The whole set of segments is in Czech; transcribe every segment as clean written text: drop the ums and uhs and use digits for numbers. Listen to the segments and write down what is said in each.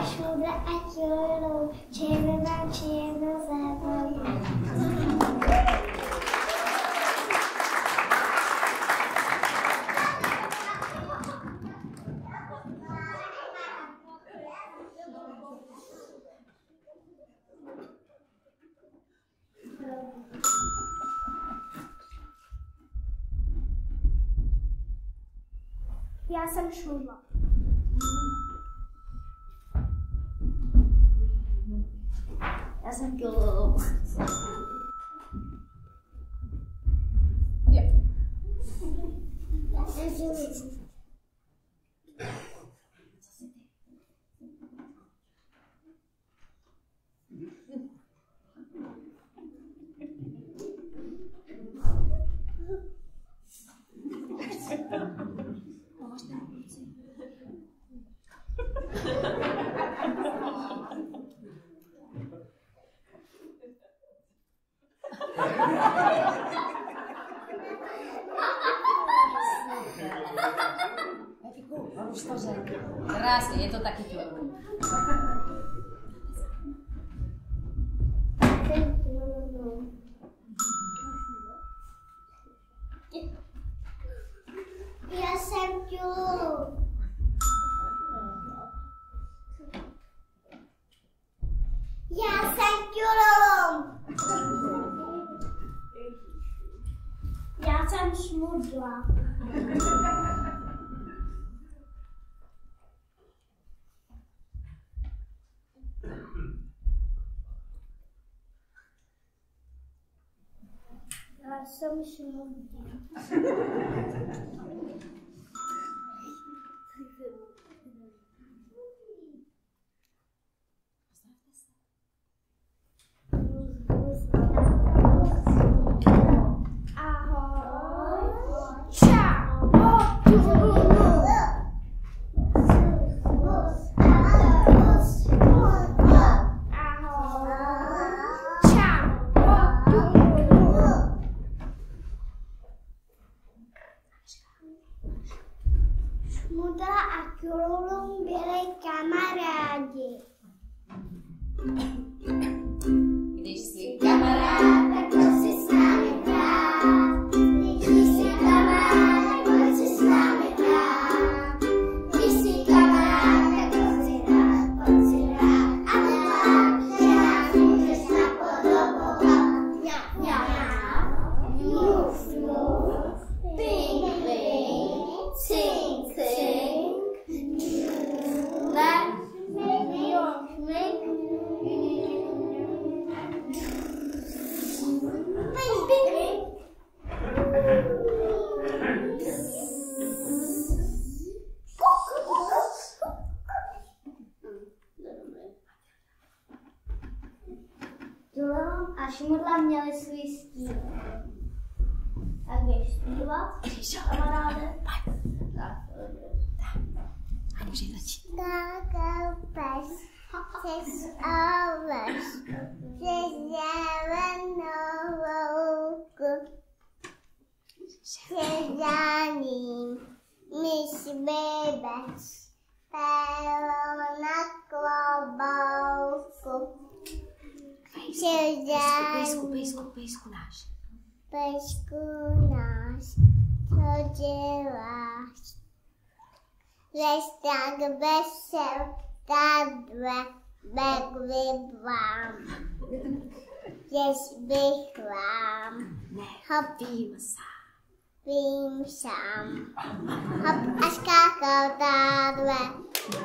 šmudla a tělou, červená černozelená. Já jsem šmudla. Já jsem dělala. Já jsem dělala. Už to řekl. Krásně, je to taky tělo. Já jsem tělo. Já jsem tělo. Já jsem šmudla. Já jsem šmudla. Šmudla a Kululum byli kamarádi. Když jsi kamarád, tak pojď si s námi hrát. Když jsi kamarád, tak pojď si s námi hrát. Když jsi kamarád, tak pojď si hrát. A tak, že nás můžeš napodobovat. Mňau, mňau, mňuf, mňuf, pink, pink, cink, cink, le, mňuf, mňuf. Kululum a Šmudla měli svůj stín. Tak běž zpívat, kamaráde. Tak, a může začít. Kakao pes, přes oveš, přes zelenou louku, přes za ním myš běbec, péro na klobouku. Pejsku náš. Pejsku náš, co děláš? Lež tak vesel, tadle, bekvivám. Jež bych vám, hop, vím sám. Hop a skákal tadle.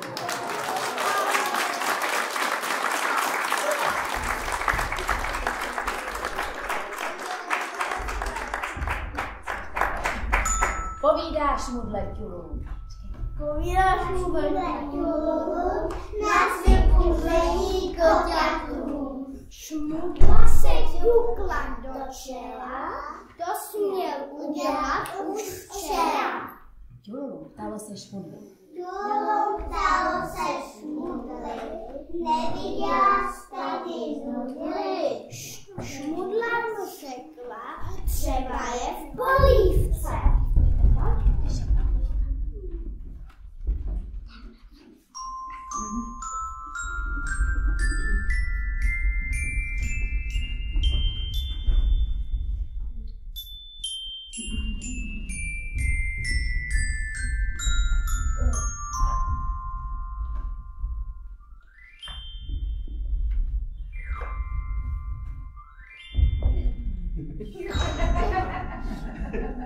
Povídá Šmudle Kululum. Povídá Šmudle Kululum, na světku vlení koťatům. Šmudla se ťukla do čela, to směl udělat už včera. Kululum, ptalo se Šmudly. Kululum ptalo se Šmudly, neviděla jsi tady nudly. Šmudla mu řekla, třeba je v polívce.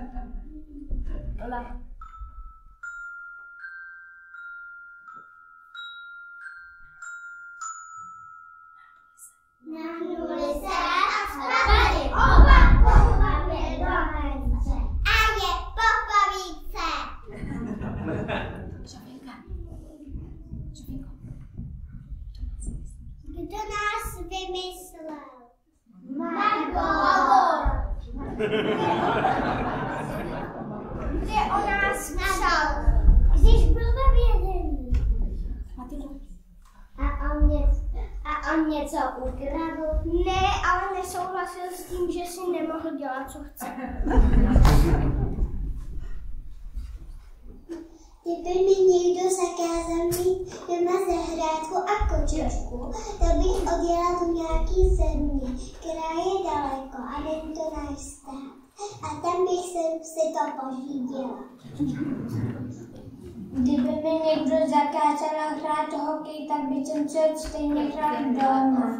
Lola. Nahnuli se a spadali oba pohlavě do hranice. A je popovíce. Šofinka. Kdo nás vymyslel? Magor. Kde o nás psal, když byl ve vězení. A on něco ukradl? Ne, ale nesouhlasil s tím, že si nemohl dělat, co chce. Kdyby mi někdo zakázal mít doma zahrádku a kočičku, tak bych odjela do nějaký země, která je daleko a není to náš stát. A tam bych si to pořídila. Kdyby mi někdo zakázal hrát hokej, tak bych se stejně hrát doma.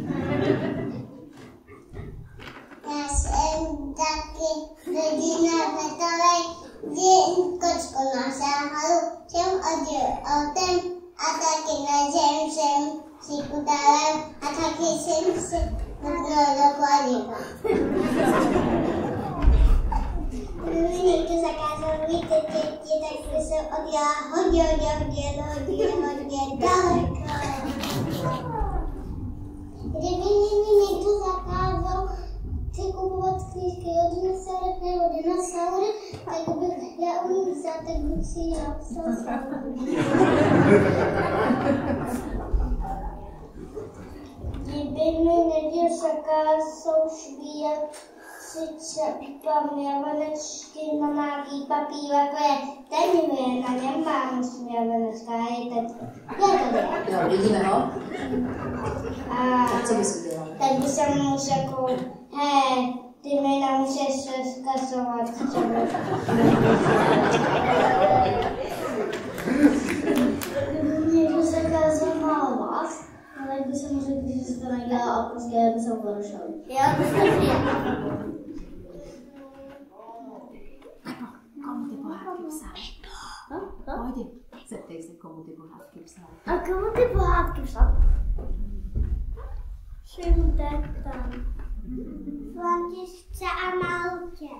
Já jsem taky rodina vetolej, kdy kočku nasáhal, jsem odjel autem a taky na zem jsem si kudalem a taky jsem si dokladila. Kdyby mi někdo zakázal mít děti, tak by jsem odjela hodně daleko. Kdyby mi někdo zakázal si kupovat knížky od dinosaurů nebo dinosaury, tak bych já umím psát, tak bych si já psal sám. Kdyby mi někdo zakázal švíjat si směvanečky na nějaký papír, jako je ten je, na něm mám směvanečka, je tady. Jo, vidíme ho. A Tak co bys udělal? tak by jsem mu řekl, hej, ty mi nemůžeš zkazovat třeba. Kdyby mě někdo zakázal malovat, ale by jsem mu řekl, že se to nedělá a prostě by jsem porušil. Jo, to jsem Komu ty pohádky psali? Pojď, zeptej se, komu ty pohádky psali. A komu ty pohádky psal? Všem tetkám. Františce a Maltě.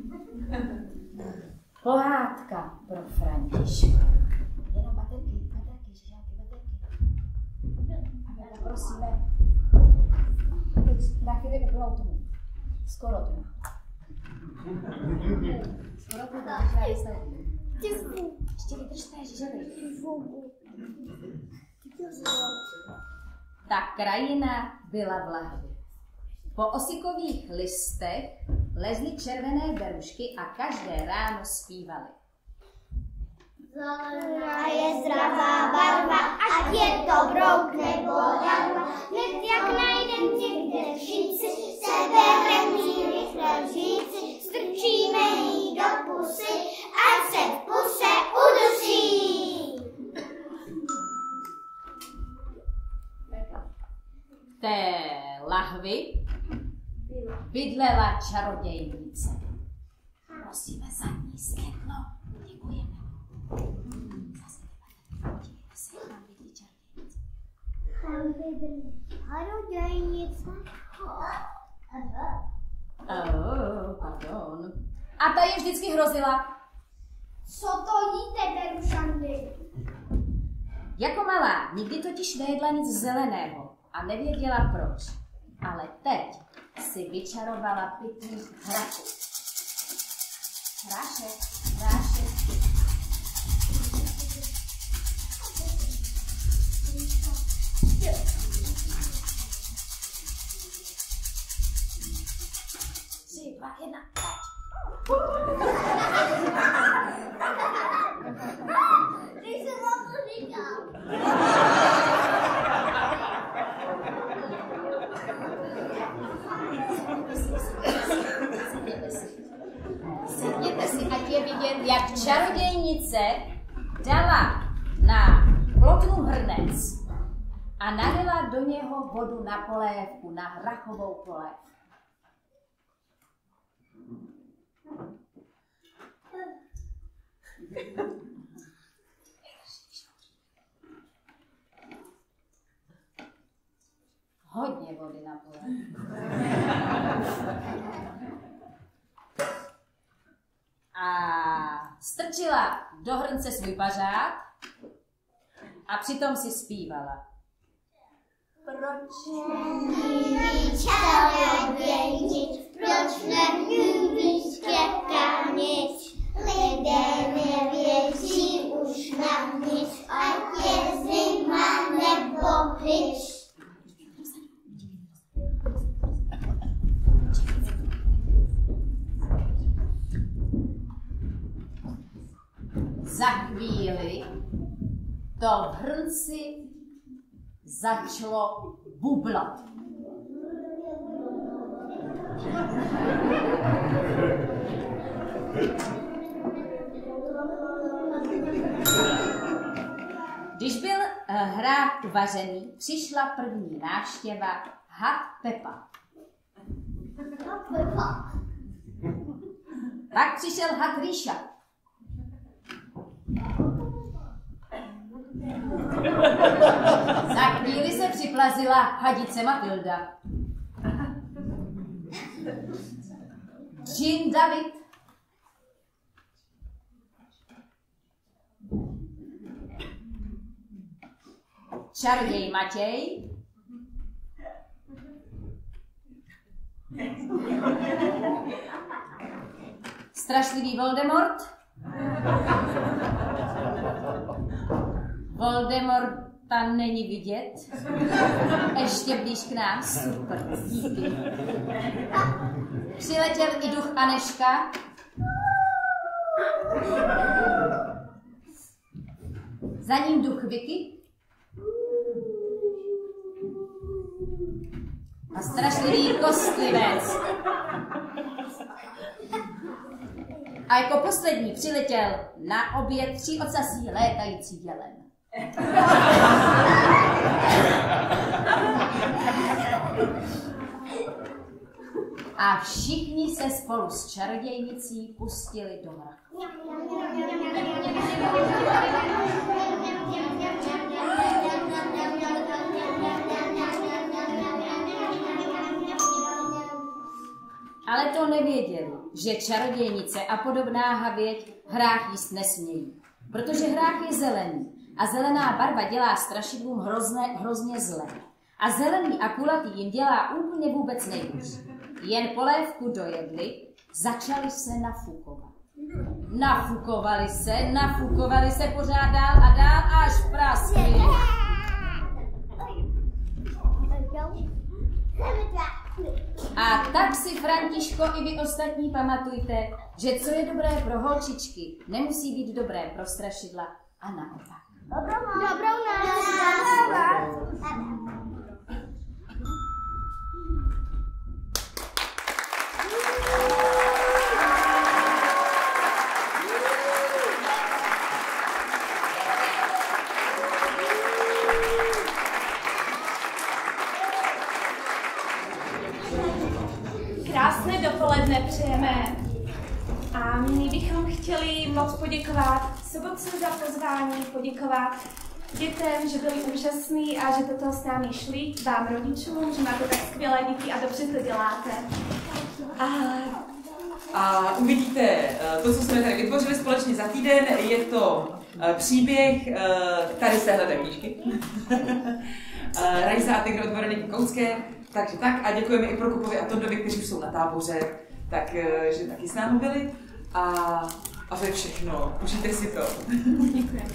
Pohádka pro Františku. Jenom baterky, žižáky, baterky. A prosíme, teď na chvíli úplnou tomu. Skoro tomu. Skoro tomu, tak ještě vydržte, žižáky. Ta krajina byla v lahvi. Po osikových listech lezly červené berušky a každé ráno zpívaly. Zelená je zdravá barva, ať je to brouk nebo jarva. Hned jak najdem někde všichni, sebereme rychle říci, strčíme jí do pusy, ať se v puse udusí. Té lahvi bydlela čarodějnice. Prosíme za ní světlo. Děkujeme. Zase podívejte se, jak tam bydlí čarodějnice. Tam bydlí čarodějnice. Pardon. A ta jim vždycky hrozila. Co to jíte, Berušandy? Jako malá nikdy totiž nejedla nic zeleného a nevěděla proč. Ale teď si vyčarovala pytlík hrachu. Hrášek, hrášek. Tři, dva, jedna, teď. Když jsem vám to říkal. Sedněte si, ať je vidět, jak čarodějnice dala na plotnu hrnec a nalila do něho vodu na polévku, na hrachovou polévku. Hodně vody na pole. A strčila do hrnce svůj pařád a přitom si zpívala. Proč nemluvíš čarodějnic, proč nemluvíš křepkanic? Lidé nevěří už na nic, ať je zima nebo hryč. Za chvíli to v hrnci začalo bublat. Když byl hrách uvařený, přišla první návštěva had Pepa. Pak přišel had Ríša. Za chvíli se připlazila hadice Matilda. Džin David. Čaroděj Matěj. Strašlivý Voldemort. Voldemorta není vidět. Ještě blíž k nám. Super, díky. Přiletěl i duch Aneška. Za ním duch Vicky. A strašlivý kostlivec. A jako poslední přiletěl na oběd 3ocasí létající jelen. A všichni se spolu s čarodějnicí pustili do mraku. Ale to nevěděli, že čarodějnice a podobná havěť hrách jíst nesmějí, protože hrách je zelený a zelená barva dělá strašidlům hrozně zle. A zelený a kulatý jim dělá úplně vůbec nejhůř. Jen polévku dojedli, začali se nafukovat. Nafukovali se pořád dál a dál, až praskli. A tak si, Františko, i vy ostatní pamatujte, že co je dobré pro holčičky, nemusí být dobré pro strašidla a naopak. Dobrou noc. Krásné dopoledne přejeme. A nyní bychom chtěli moc poděkovat Sobotce za pozvání, poděkovat dětem, že byli úžasní a že do toho s námi šli, vám rodičům, že máte tak skvělé děti a dobře to děláte. A uvidíte to, co jsme tady vytvořili společně za týden. Je to příběh tady z téhleté knížky. Rajsa a tygr od Veroniky Koutské. Takže tak a děkujeme i Prokopovi a Tondovi, kteří už jsou na táboře, takže taky s námi byli. A to je všechno. Užijte si to. Děkujeme.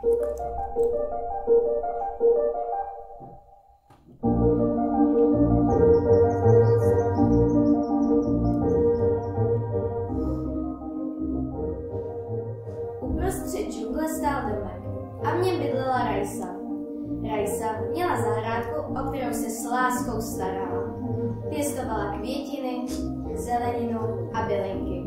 Uprostřed džungle stál domek a v něm bydlela Raisa. Raisa měla zahrádku, o kterou se s láskou starala. Pěstovala květiny, zeleninu a bylinky.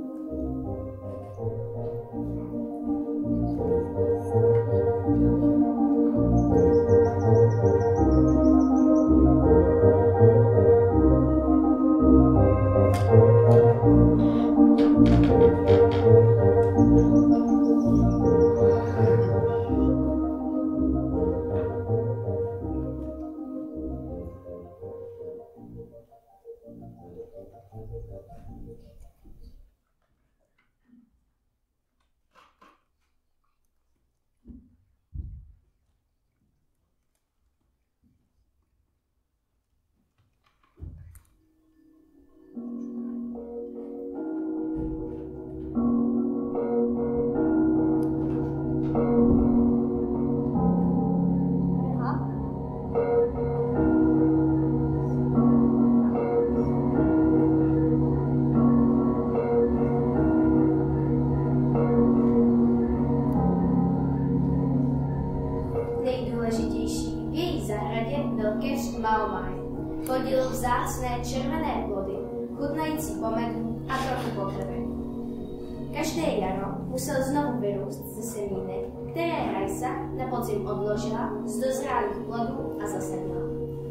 Nejdůležitější v její zahradě byl keř Maomaj. Plodil vzácné červené plody, chutnající po medu a trochu pokrvy. Každé jaro musel znovu vyrůst ze semínek, které Raisa na podzim odložila z dozrálých plodů a zasadila.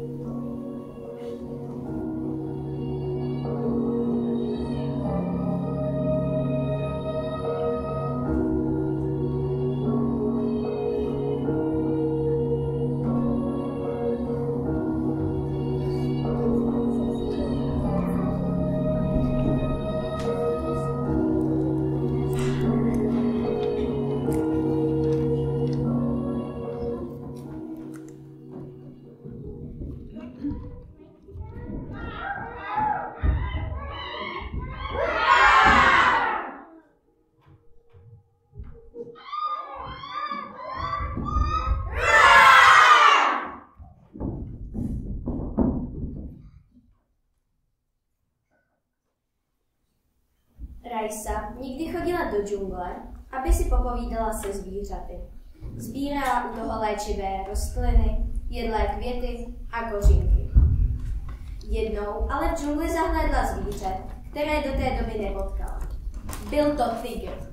Raisa nikdy chodila do džungle, aby si popovídala se zvířaty. Sbírala u toho léčivé rostliny, jedlé květy a kořínky. Jednou ale v džungli zahlédla zvíře, které do té doby nepotkala. Byl to tygr.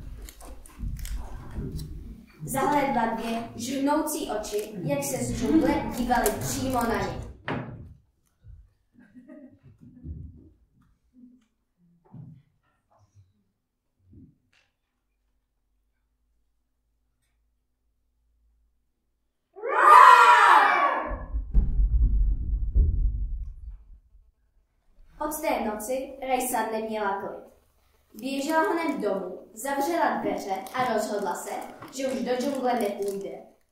Zahlédla dvě žrnoucí oči, jak se z džungle dívaly přímo na ní. Od té noci Raisa neměla klid. Běžela hned domů, zavřela dveře a rozhodla se, že už do džungle nepůjde.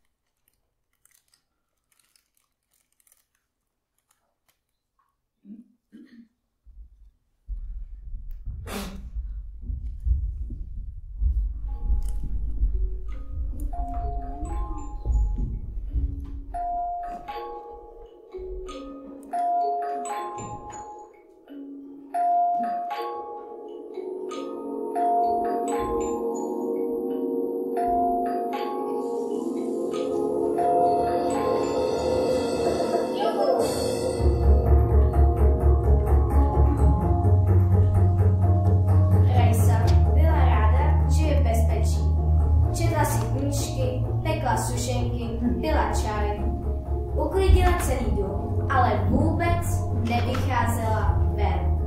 pila čaj, uklidila celý dům, ale vůbec nevycházela ven.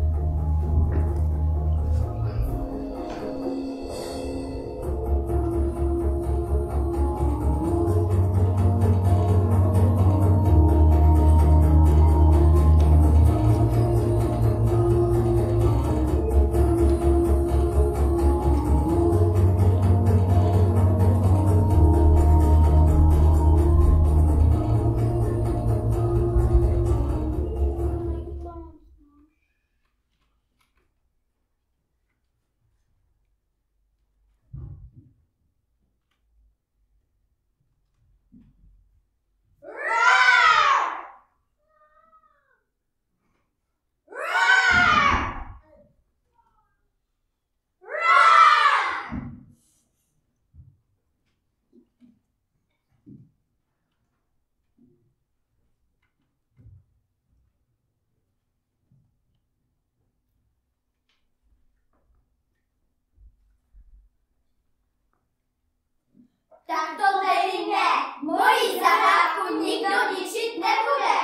Tak to tedy ne, moji zahrádku nikdo ničit nebude.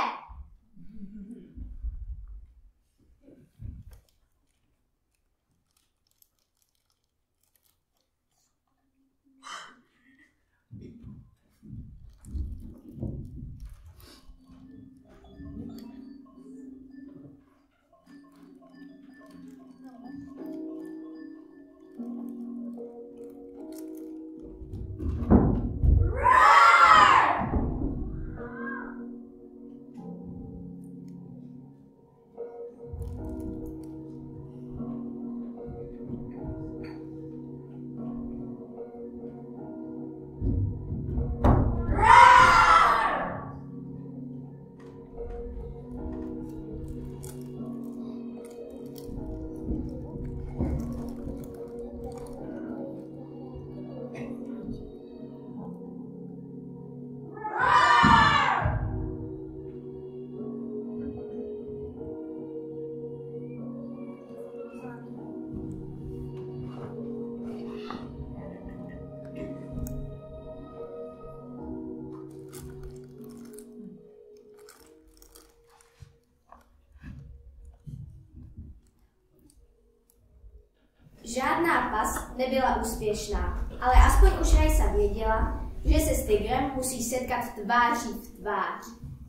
Žádná pas nebyla úspěšná, ale aspoň už Rajsa věděla, že se s tigrem musí setkat tváří v tvář.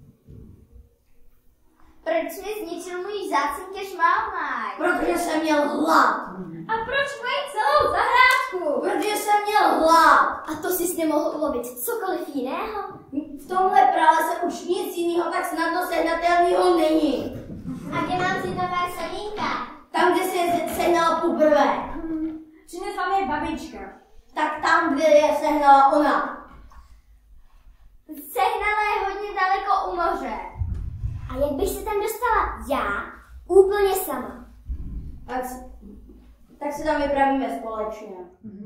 Proč jsi zničil můj vzácný keř Maomaj? Protože jsem měl hlad. A proč mají celou zahrádku? Protože jsem měl hlad. A to jsi nemohl ulovit cokoliv jiného? V tomhle pralese už nic jiného tak snadno sehnatelného není. A kde mám si nové semínka? Tam, kde se je sehnala poprvé. Přinesla mi babička. Tak tam, kde je sehnala ona. Sehnala je hodně daleko u moře. A jak bych se tam dostala? Já? Úplně sama. Tak se tam vypravíme společně.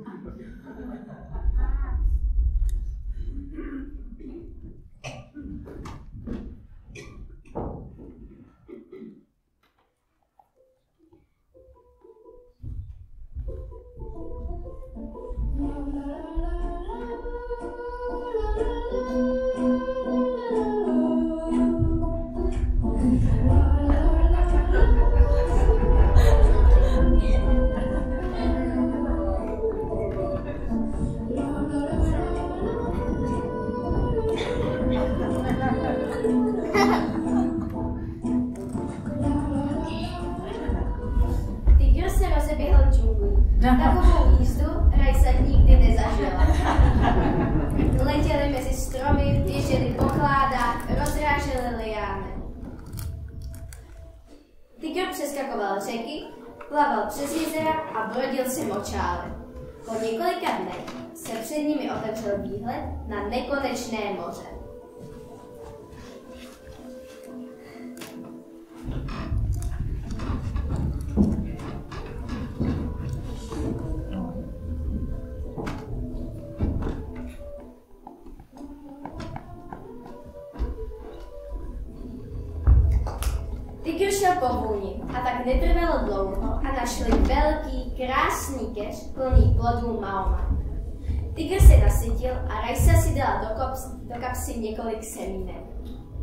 Tygr se rozeběhl džunglí. Takovou jízdu Rajsa nikdy nezažila. Letěli mezi stromy, běželi po kládách, rozráželi liány. Tygr přeskakoval řeky, plaval přes jezera a brodil si močály. Po několika dnech se před nimi otevřel výhled na nekonečné moře. Tygr šel po vůni a tak netrvalo dlouho a našli velký, krásný keř plný plodů Maomaj. Tygr se nasytil a Rajsa si dala do kapsy několik semínek.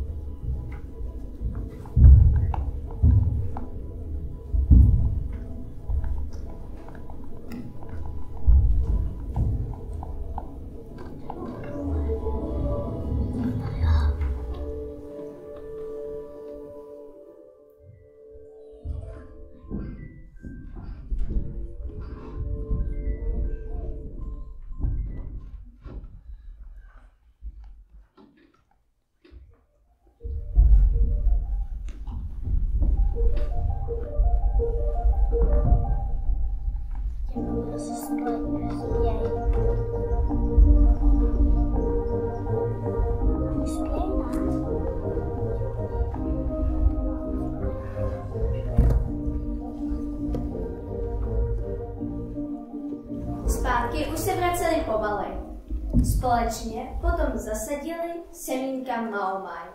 Zpátky už se vraceli pomalej. Společně potom zasadili semínka Maomaj.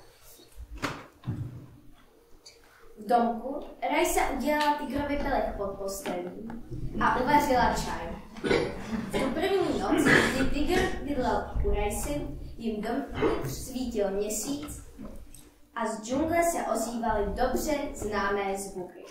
V domku Rajsa udělala tygrovi pelech pod postelí a uvařila čaj. V tu první noc, kdy tygr bydlel u Rajsy, jim dovnitř svítil měsíc a z džungle se ozývaly dobře známé zvuky.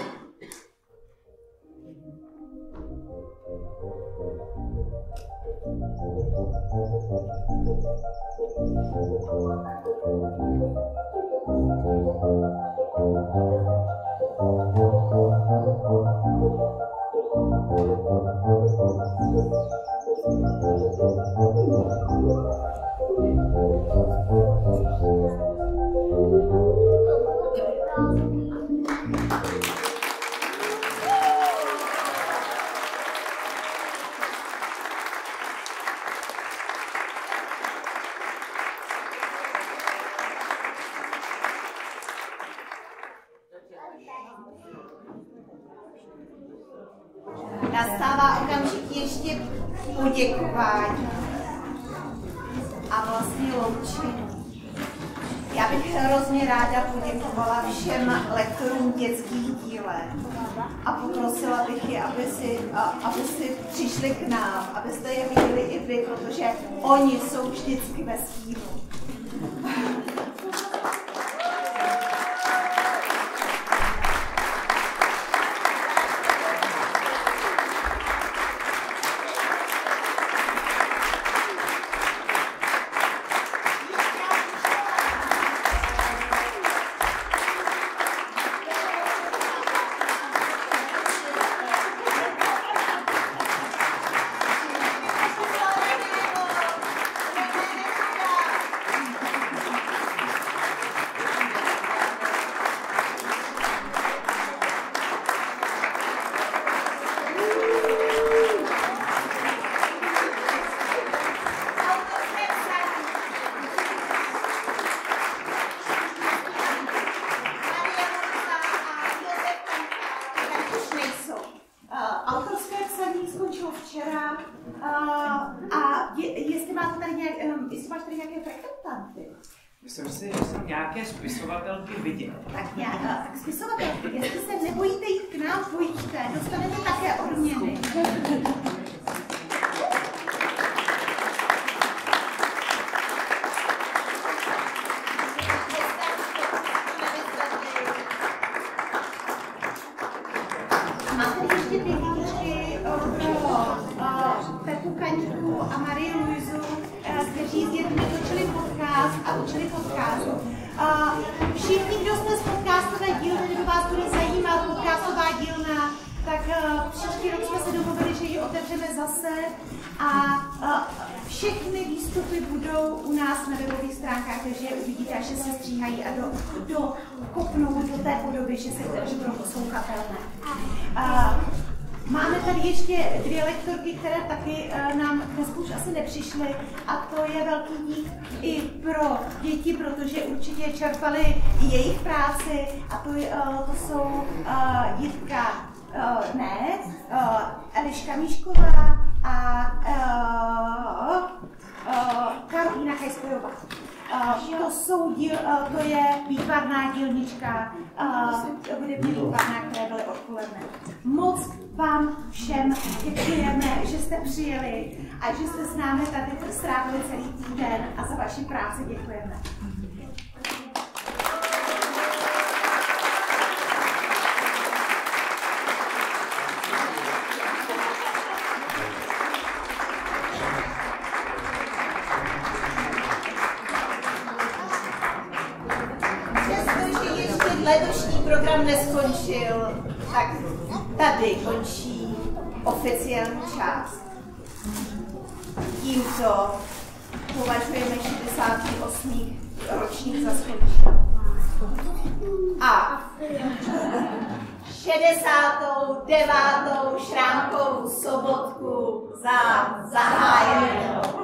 Nastává okamžik ještě poděkování a vlastně loučení. Já bych hrozně ráda poděkovala všem lektorům dětských dílen a poprosila bych je, aby si přišli k nám, abyste je viděli i vy, protože oni jsou vždycky ve stínu. Autorské psaní skončilo včera a jestli máš tady nějaké frekventanty? Myslím si, že jsem nějaké spisovatelky viděl. Tak spisovatelky, jestli se nebojíte jít k nám, pojďte, dostanete také odměny. Máte ještě dvě knížky pro Pepu Kaňku a Marii Luizu, kteří s dětmi točili podcast a učili podcast. Všichni, kdo jsme z podcastové dílny, nebo vás bude zajímat podcastová dílna, tak příští rok jsme se domluvili, že ji otevřeme zase a všechny výstupy budou u nás na webových stránkách, takže je uvidíte, až se stříhají a kopnou do té podoby, že budou poslouchatelné. Máme tady ještě dvě lektorky, které taky nám dnes už asi nepřišly a to je velký dík i pro děti, protože určitě čerpali jejich práci a to jsou Jitka Eliška Míšková a Karolína Kajskojová. To je výtvarná dílnička, hudební výtvarná, které byly odpoledne. Moc vám všem děkujeme, že jste přijeli a že jste s námi tady strávili celý týden a za vaši práci děkujeme. Letošní program neskončil, tak tady končí oficiální část. Tímto považujeme 68. ročník za skončení. A 69. Šrámkovou sobotku za zahájenou.